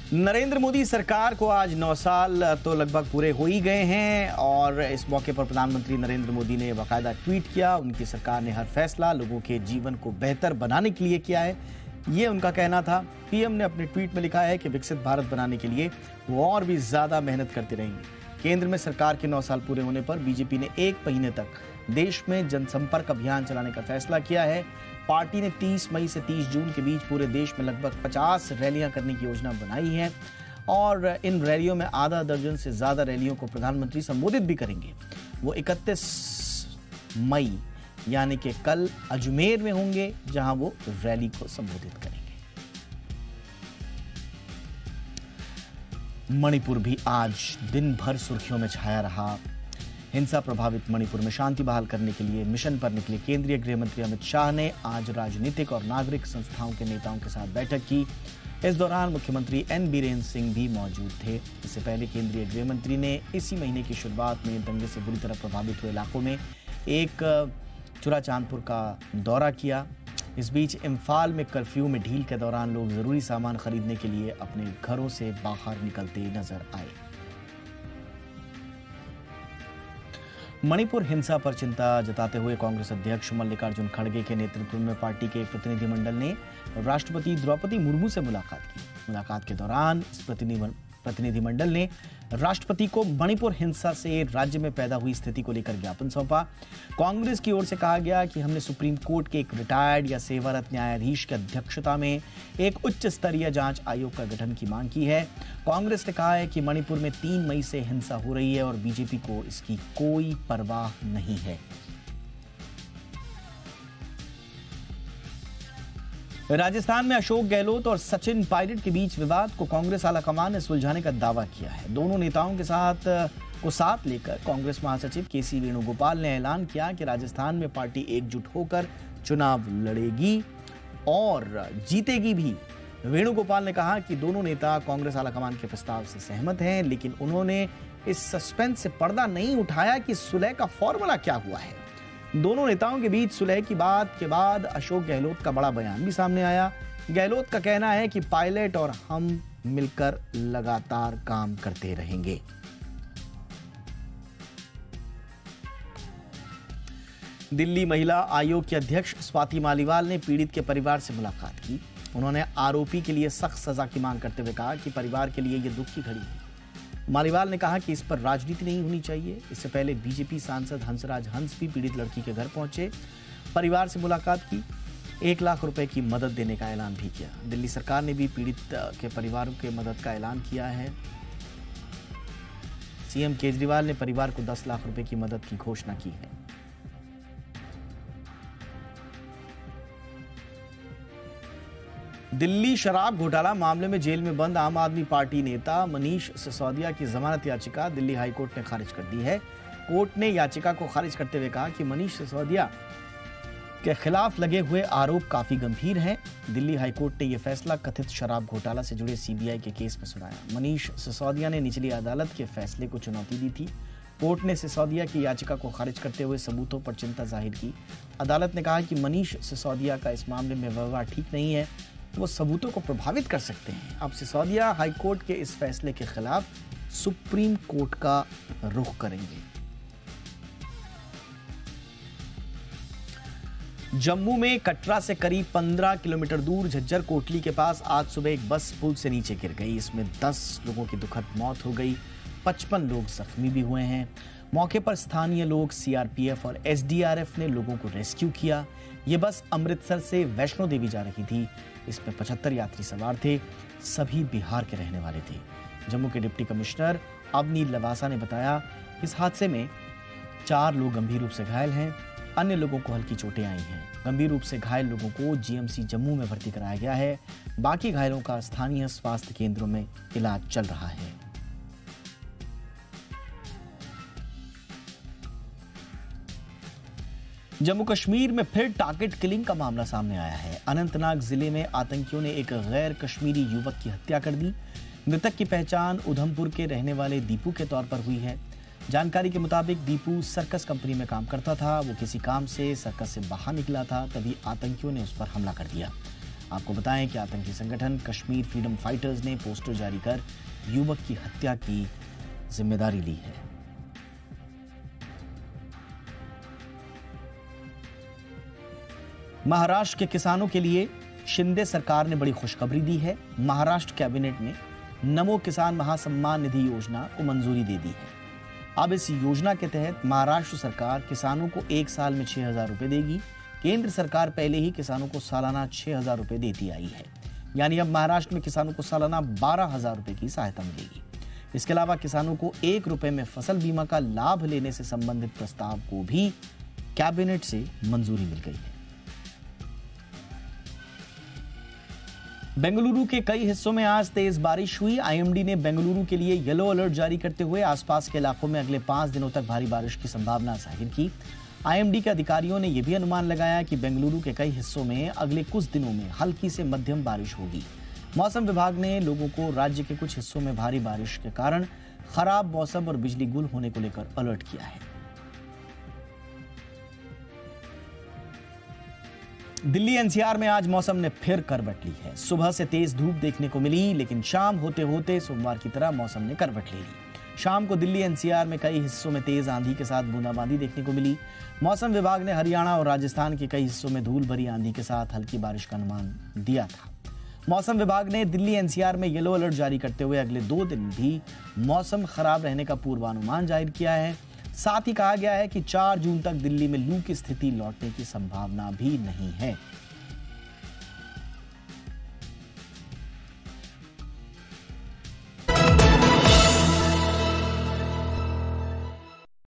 नरेंद्र मोदी सरकार को आज 9 साल तो लगभग पूरे हो ही गए हैं और इस मौके पर प्रधानमंत्री नरेंद्र मोदी ने बाकायदा ट्वीट किया। उनकी सरकार ने हर फैसला लोगों के जीवन को बेहतर बनाने के लिए किया है, ये उनका कहना था। पीएम ने अपने ट्वीट में लिखा है कि विकसित भारत बनाने के लिए वो और भी ज्यादा मेहनत करते रहेंगे। केंद्र में सरकार के 9 साल पूरे होने पर बीजेपी ने 1 महीने तक देश में जनसंपर्क अभियान चलाने का फैसला किया है। पार्टी ने 30 मई से 30 जून के बीच पूरे देश में लगभग 50 रैलियां करने की योजना बनाई है और इन रैलियों में आधा दर्जन से ज्यादा रैलियों को प्रधानमंत्री संबोधित भी करेंगे। वो 31 मई यानी कि कल अजमेर में होंगे, जहां वो रैली को संबोधित करेंगे। मणिपुर भी आज दिन भर सुर्खियों में छाया रहा। हिंसा प्रभावित मणिपुर में शांति बहाल करने के लिए मिशन पर निकले केंद्रीय गृह मंत्री अमित शाह ने आज राजनीतिक और नागरिक संस्थाओं के नेताओं के साथ बैठक की। इस दौरान मुख्यमंत्री एन बीरेन सिंह भी मौजूद थे। इससे पहले केंद्रीय गृह मंत्री ने इसी महीने की शुरुआत में दंगे से बुरी तरह प्रभावित हुए इलाकों में एक चुराचांदपुर का दौरा किया। इस बीच इम्फाल में कर्फ्यू में ढील के दौरान लोग जरूरी सामान खरीदने के लिए अपने घरों से बाहर निकलते नजर आए। मणिपुर हिंसा पर चिंता जताते हुए कांग्रेस अध्यक्ष मल्लिकार्जुन खड़गे के नेतृत्व में पार्टी के एक प्रतिनिधिमंडल ने राष्ट्रपति द्रौपदी मुर्मू से मुलाकात की। मुलाकात के दौरान इस प्रतिनिधिमंडल ने राष्ट्रपति को मणिपुर हिंसा से राज्य में पैदा हुई स्थिति को लेकर ज्ञापन सौंपा। कांग्रेस की ओर से कहा गया कि हमने सुप्रीम कोर्ट के एक रिटायर्ड या सेवारत न्यायाधीश की अध्यक्षता में एक उच्च स्तरीय जांच आयोग का गठन की मांग की है। कांग्रेस ने कहा है कि मणिपुर में 3 मई से हिंसा हो रही है और बीजेपी को इसकी कोई परवाह नहीं है। राजस्थान में अशोक गहलोत और सचिन पायलट के बीच विवाद को कांग्रेस आलाकमान ने सुलझाने का दावा किया है। दोनों नेताओं के साथ लेकर कांग्रेस महासचिव केसी वेणुगोपाल ने ऐलान किया कि राजस्थान में पार्टी एकजुट होकर चुनाव लड़ेगी और जीतेगी भी। वेणुगोपाल ने कहा कि दोनों नेता कांग्रेस आलाकमान के प्रस्ताव से सहमत हैं, लेकिन उन्होंने इस सस्पेंस से पर्दा नहीं उठाया कि सुलह का फॉर्मूला क्या हुआ है। दोनों नेताओं के बीच सुलह की बात के बाद अशोक गहलोत का बड़ा बयान भी सामने आया। गहलोत का कहना है कि पायलट और हम मिलकर लगातार काम करते रहेंगे। दिल्ली महिला आयोग की अध्यक्ष स्वाति मालीवाल ने पीड़ित के परिवार से मुलाकात की। उन्होंने आरोपी के लिए सख्त सजा की मांग करते हुए कहा कि परिवार के लिए यह दुख की घड़ी है। मालीवाल ने कहा कि इस पर राजनीति नहीं होनी चाहिए। इससे पहले बीजेपी सांसद हंसराज हंस भी पीड़ित लड़की के घर पहुंचे, परिवार से मुलाकात की, 1 लाख रुपए की मदद देने का ऐलान भी किया। दिल्ली सरकार ने भी पीड़ित के परिवारों के मदद का ऐलान किया है। सीएम केजरीवाल ने परिवार को 10 लाख रुपए की मदद की घोषणा की है। दिल्ली शराब घोटाला मामले में जेल में बंद आम आदमी पार्टी नेता मनीष सिसोदिया की जमानत याचिका दिल्ली हाईकोर्ट ने खारिज कर दी है। कोर्ट ने याचिका को खारिज करते हुए कहा कि मनीष सिसोदिया के खिलाफ लगे हुए आरोप काफी गंभीर हैं। दिल्ली हाईकोर्ट ने यह फैसला कथित शराब घोटाला से जुड़े सीबीआई के केस में सुनाया। मनीष सिसोदिया ने निचली अदालत के फैसले को चुनौती दी थी। कोर्ट ने सिसोदिया की याचिका को खारिज करते हुए सबूतों पर चिंता जाहिर की। अदालत ने कहा कि मनीष सिसोदिया का इस मामले में व्यवहार ठीक नहीं है, वो सबूतों को प्रभावित कर सकते हैं। अब सिसोदिया हाईकोर्ट के इस फैसले के खिलाफ सुप्रीम कोर्ट का रुख करेंगे। जम्मू में कटरा से करीब 15 किलोमीटर दूर झज्जर कोटली के पास आज सुबह एक बस पुल से नीचे गिर गई। इसमें 10 लोगों की दुखद मौत हो गई, 55 लोग जख्मी भी हुए हैं। मौके पर स्थानीय लोग, सीआरपीएफ और एसडीआरएफ ने लोगों को रेस्क्यू किया। ये बस अमृतसर से वैष्णो देवी जा रही थी। इसमें 75 यात्री सवार थे, सभी बिहार के रहने वाले थे। जम्मू के डिप्टी कमिश्नर अवनी लवासा ने बताया इस हादसे में 4 लोग गंभीर रूप से घायल हैं, अन्य लोगों को हल्की चोटें आई हैं। गंभीर रूप से घायल लोगों को जीएमसी जम्मू में भर्ती कराया गया है। बाकी घायलों का स्थानीय स्वास्थ्य केंद्रों में इलाज चल रहा है। जम्मू कश्मीर में फिर टारगेट किलिंग का मामला सामने आया है। अनंतनाग जिले में आतंकियों ने एक गैर कश्मीरी युवक की हत्या कर दी। मृतक की पहचान उधमपुर के रहने वाले दीपू के तौर पर हुई है। जानकारी के मुताबिक दीपू सर्कस कंपनी में काम करता था। वो किसी काम से सर्कस से बाहर निकला था, तभी आतंकियों ने उस पर हमला कर दिया। आपको बताएं कि आतंकी संगठन कश्मीर फ्रीडम फाइटर्स ने पोस्टर जारी कर युवक की हत्या की जिम्मेदारी ली है। महाराष्ट्र के किसानों के लिए शिंदे सरकार ने बड़ी खुशखबरी दी है। महाराष्ट्र कैबिनेट ने नमो किसान महासम्मान निधि योजना को मंजूरी दे दी है। अब इस योजना के तहत महाराष्ट्र सरकार किसानों को एक साल में 6,000 रुपए देगी। केंद्र सरकार पहले ही किसानों को सालाना 6,000 रुपए देती आई है, यानी अब महाराष्ट्र में किसानों को सालाना 12,000 रुपए की सहायता मिलेगी। इसके अलावा किसानों को 1 रुपए में फसल बीमा का लाभ लेने से संबंधित प्रस्ताव को भी कैबिनेट से मंजूरी मिल गई है। बेंगलुरु के कई हिस्सों में आज तेज बारिश हुई। आईएमडी ने बेंगलुरु के लिए येलो अलर्ट जारी करते हुए आसपास के इलाकों में अगले 5 दिनों तक भारी बारिश की संभावना जाहिर की। आईएमडी के अधिकारियों ने यह भी अनुमान लगाया कि बेंगलुरु के कई हिस्सों में अगले कुछ दिनों में हल्की से मध्यम बारिश होगी। मौसम विभाग ने लोगों को राज्य के कुछ हिस्सों में भारी बारिश के कारण खराब मौसम और बिजली गुल होने को लेकर अलर्ट किया है। दिल्ली एनसीआर में आज मौसम ने फिर करवट ली है। सुबह से तेज धूप देखने को मिली, लेकिन शाम होते होते सोमवार की तरह मौसम ने करवट ले ली। शाम को दिल्ली एनसीआर में कई हिस्सों में तेज आंधी के साथ बूंदाबांदी देखने को मिली। मौसम विभाग ने हरियाणा और राजस्थान के कई हिस्सों में धूल भरी आंधी के साथ हल्की बारिश का अनुमान दिया था। मौसम विभाग ने दिल्ली एनसीआर में येलो अलर्ट जारी करते हुए अगले 2 दिन भी मौसम खराब रहने का पूर्वानुमान जाहिर किया है। साथ ही कहा गया है कि 4 जून तक दिल्ली में लू की स्थिति लौटने की संभावना भी नहीं है।